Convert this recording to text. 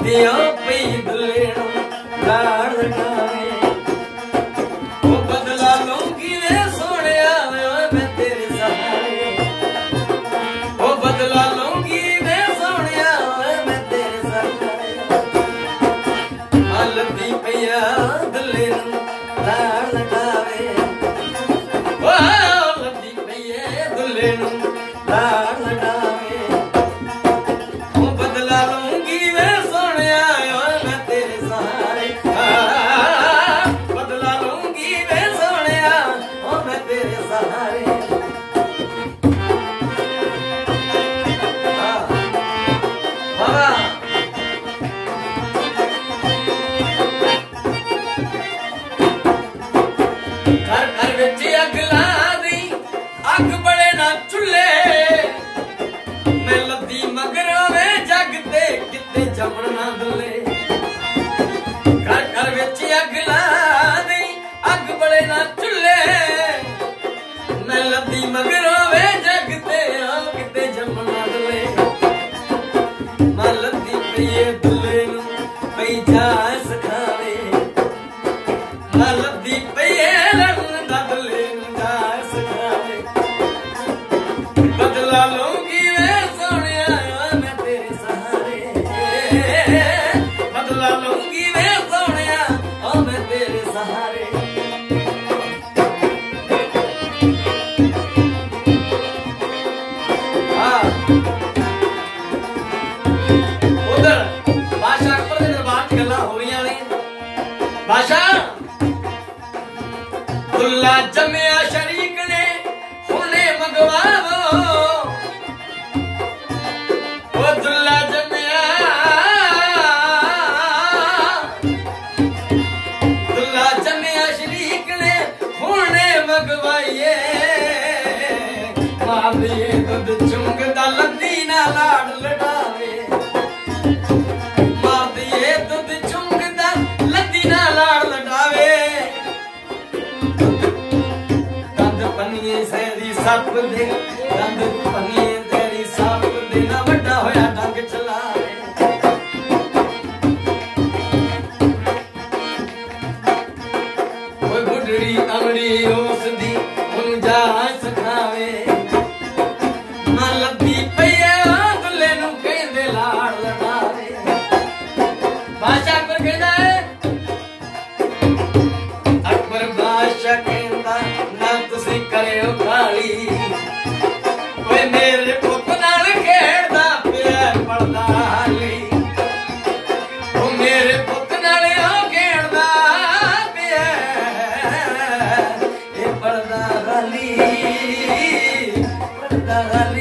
दियो पई दुल्ले लाड़ लगावे वो बदला लूंगी वे सोनिया मैं तेरे सहारे वो बदला लूंगी वे सोनिया मैं तेरे सहारे हलदी पैया दुल्ले लाड़ लगावे वो हलदी पैया दुल्ले लाड़ लगावे वो बदला लूंगी वे सोनिया मैं तेरे सहारे बदला लूंगी वे सोनिया मैं तेरे सहारे घर घर विच अग ला दी अग बड़े ना चुल्हे मैं लद्दी मगर वे जग ते किते जमण ना दुले घर घर विच अग ला दी अग बड़े ना चुल्हे मैं लद्दी मगर वे जग ते किते जमण ना दुले मैं लद्दी पईए दुले नू पई जा सखावे मैं लद्दी पईए लड़न दा दुले नू जा सखावे बदला लूंगी वे सोनिया मैं तेरे सहारे बदला लूंगी वे सोनिया मैं तेरे सहारे उधर बादशाह अकबर के दरबार च गल्लां हो रही ने बादशाह दुल्ला जम्मिया शरीक ने हुने मंगवावो वो दुल्ला जम्मिया शरीक ने हुने मंगवाइए मां दिए दुध चुंगदा लद्दी ना लाड़ लड़ावे मां दिए दुध चुंगदा लद्दी ना लाड़ लड़ावे दंद पनिए सैरी सप दे दंद पनिए तेरी सप दे ना वड्डा होया डंग चलावे ओए बुढ़ड़ी अमड़ी उस दी उन जा सखावे मां लद्दी पईए दुल्ले नू कहंदे लाड़ लड़ावे बादशाह अकबर कहंदा है अकबर बादशाह कहंदा ना तुसी करियो काली ओए मेरे पुत नाल खेड़दा पिया पड़दा हाली ओ मेरे पुत नाल खेड़दा पिया ए पड़दा हाली